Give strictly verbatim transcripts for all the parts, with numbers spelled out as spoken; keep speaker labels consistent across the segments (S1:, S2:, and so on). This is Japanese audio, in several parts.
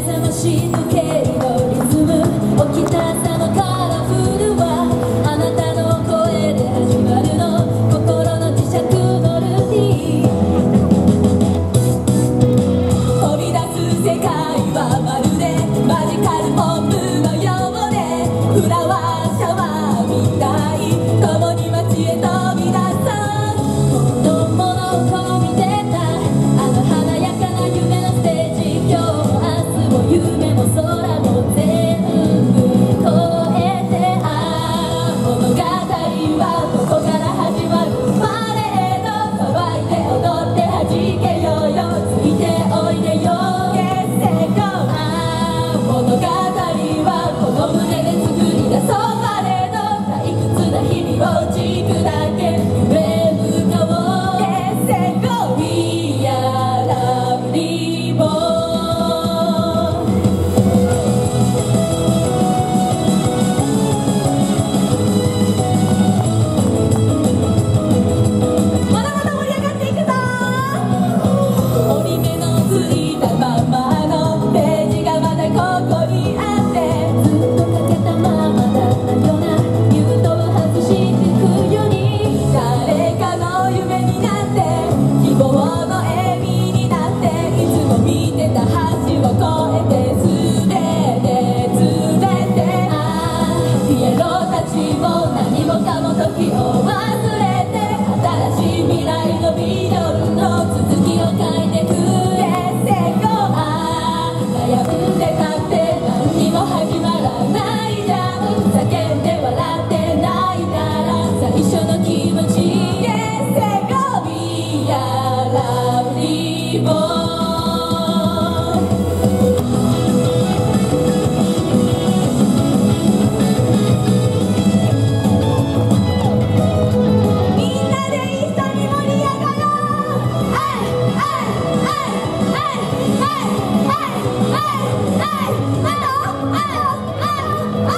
S1: 覚まし時計のリズム、起きた朝のカラフルはあなたの声で始まるの、心の磁石のルーティン、飛び出す世界はまるでマジカルポップのようで、フラワーシャワーみたい、共に街へ飛び出そう子供の頃見てたあの華やかな夢のステージ、今日も明日も夢も空も全部超えて、ああ物語はここから始まる、パレード騒いで踊って弾けようよ、ついておいでよ月星ゴー、ああ物語はこの胸で作り出そう、パレード退屈な日々を軸だけ夢向かおう、月星ゴー We are lovely boy。まだまだ盛り上がっていくぞー。折り目のついたままのページがまだここにあって、ずっとかけたままだったようなミュートを外してくように、誰かの夢になって希望の笑みになって、いつも見てた橋を越えてすべて連れて、ああピエロたちも何もかも時を忘れて、新しい未来のビジョンの続きを書いてく月星ゴー、ああ悩んでたって何にも始まらないじゃん、叫んで笑って泣いたら最初の気持ち、月星ゴー We are lovely boy。みんなで一緒に盛り上がろう、あいあいあいあいあいあいあいあいあいあ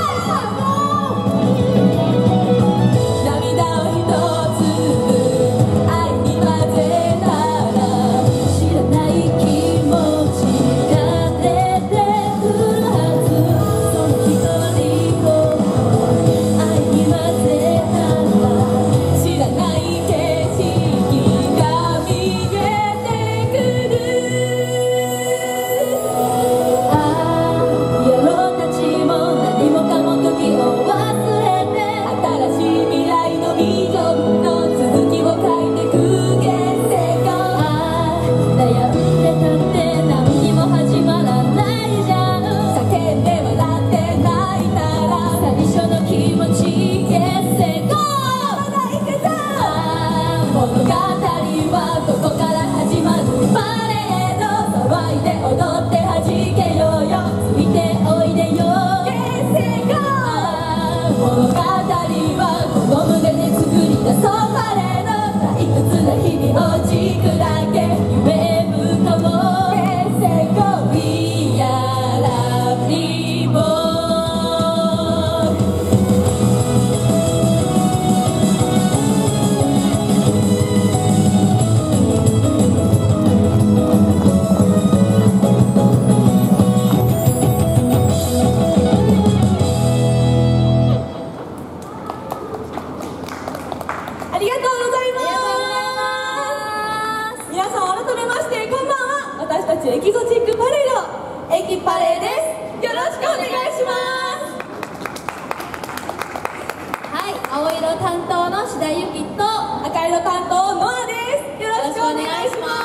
S1: い、涙を一つ愛に混ぜたら知らない気持ちが出てくるはず、その一人を愛に混ぜたら知らない景色が見えてくる、ああピエロたちも何もかも時を忘れて、新しい未来のビジョンの続きを書いてく月星ゴー、ああ悩んでたって何にも始まらないじゃん、叫んで笑って泣いたら最初の気持ち、月星ゴーまだ行くぞ、ああ物語はここから始まる、パレード騒いで踊って弾けようよ、ついておいでよ月星ゴー、ああ物語はこの胸で作り出そう、パレード退屈な日々を軸だけ夢向かおう、月星ゴー We are lovely boy。ありがとうございます。皆さん改めましてこんばんは。私たちエキゾチックパレードエキパレーです。よろしくお願いします。はい、青色担当の志田ゆきと赤色担当ノアです。よろしくお願いします。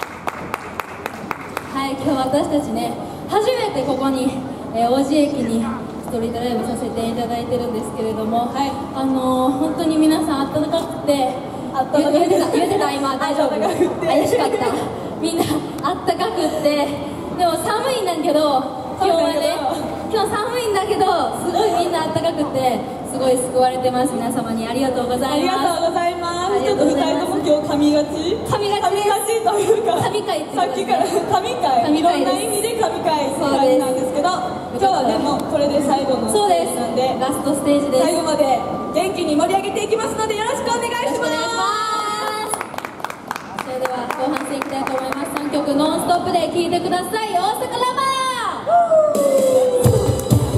S1: はい、今日私たちね初めてここに、えー、王子駅にストリートライブさせていただいてるんですけれども、はい、あのー、本当に皆さんあったかくて、あったかくて言えてた言えてた今大丈夫怪しかった、みんなあったかくって、でも寒いんだけど今日はね、今日寒いんだけどすごいみんなあったかくてすごい救われてます。皆様にありがとうございます。ありがとうございます。ちょっとふたりとも今日噛みがち噛みがちというか神回ってさっきから神回いろんな意味で神回って感じなんですけど、今日はでもこれで最後のステージなんで、ラストステージです。最後まで元気に盛り上げていきますのでよろしくお願いします。それでは後半戦いきたいと思います。さんきょくノンスストップで聴いてください。大阪ラブ